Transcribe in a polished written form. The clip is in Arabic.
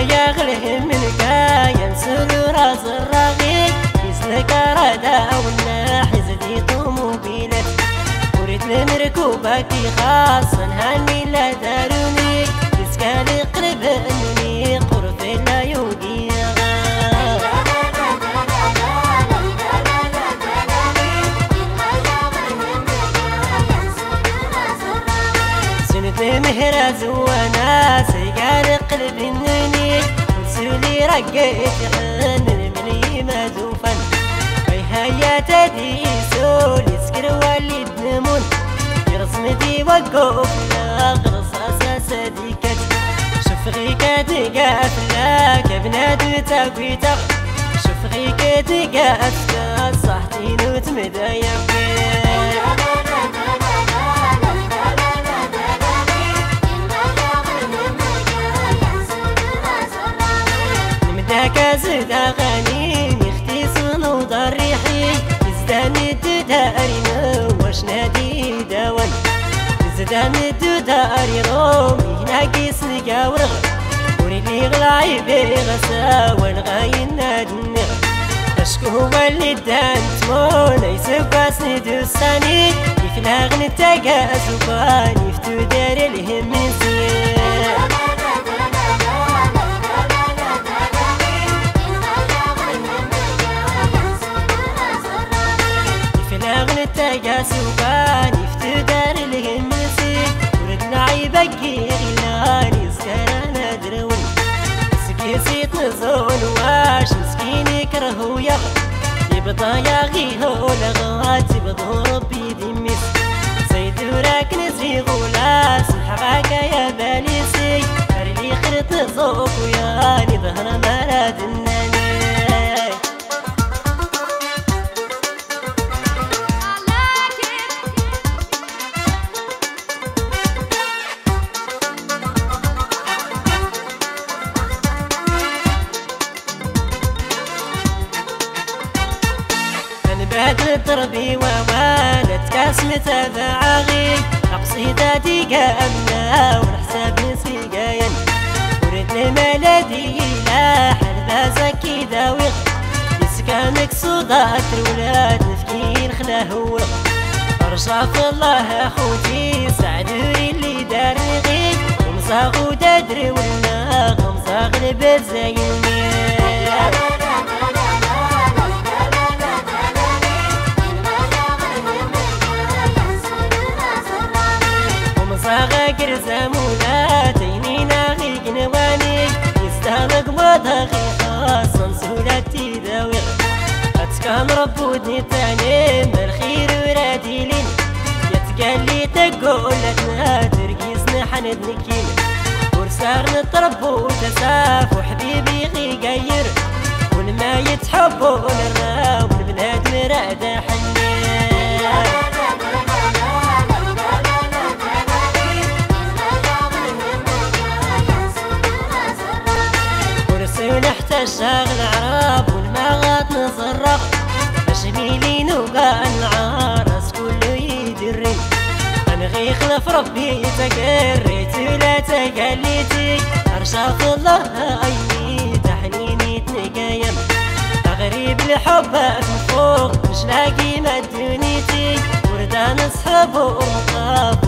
يا غلهم من كاين سرور الرغيب يسلك رادا والناحي زدي طوموبيلات وريت المركوبة خاصة هاني لا داروني يسكالي قرب انني قرف لا يودي مهراز وانا سيقال قلب النوني ورسولي رقيت حنن من مازوفا هيا تدي سولي سكر والي دنمون يرسمدي وقوف لا غرص اساس ديكت شوف غيك تقاف لك بنادو تاكويتا شوف غيك تقاف صحتين وتمدى يبكي كازد أغاني يختيصن وضريحي يزدان الداري واش نادي داون يزدان الداري رومي ناقص نقاور وريلي غلاي بغسا ونغاين نادني اشكو اللي دان تمون يسباس ندوساني يفلاغ نتاقاس وفاني يفتو داري الهم نسير تاقا سوقان يفتدار الهمسي وردنا عيبقي غيلاني سكرانا درون سكيسي تنزون واش مسكين يكرهو يغ يبطا يغيهو لغات يبطو ربي ديميس سيد وراك نزي غولاس الحقاك يا باليسي هرلي خرط صوق وياني ظهر مراد الناني بعد الضربي ووالد كاسمة ذعاغي قصيداتي قامنا والحساب نسيقاين ورد الملدي لا حلبة زكي داوغ يسكانك صدات الولاد نفكين خلاه رشاف الله اخوتي سعدوري اللي دار غيب ومصاغو دادري ولا غمصاغ لبيت زي المياه صاغر زمولاتيني ناغي قنواني يستهلق وضغي خاصا سولاتي داوغ اتكام ربودني تاني بالخير وراديلين يتقالي تقول لنا ترقيسنا حندنكين ورسار نطربو تساف وحبيبي غي قاير ولما يتحبوا للراب والبنات مرادة حنين ونحتاج شاغل عراب والمغاط نصرق اشميلين وقاع العارس كله يدري انا غي خلف ربي تقريت ولا تقليتي ارشاف الله عيني تحنيني تنقايم غريب الحب من فوق مش لاقي ما دنيتي وردان اصحاب ورقاب